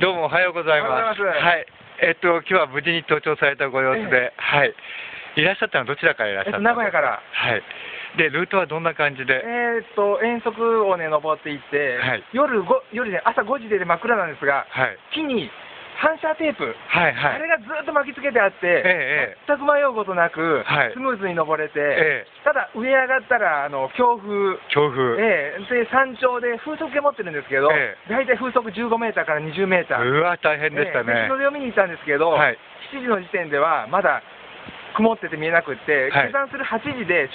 どうもおはようございます。はい。今日は無事に登頂されたご様子で、はい。いらっしゃったのはどちらからいらっしゃったんですか？ 名古屋から。 はい。で、ルートはどんな感じで？ 遠足をね、登っていって、 はい、 夜ね、朝5時で真っ暗なんですが、 はい、 木に反射テープ、 はいはい、 あれがずっと巻きつけてあって、全く迷うことなく、スムーズに登れて、ただ上上がったら強風、で山頂で風速計持ってるんですけど、大体風速15メーターから20メーター。 うわ、大変でしたね。 日の出を見に行ったんですけど、7時の時点ではまだ曇ってて見えなくって、下山する8時で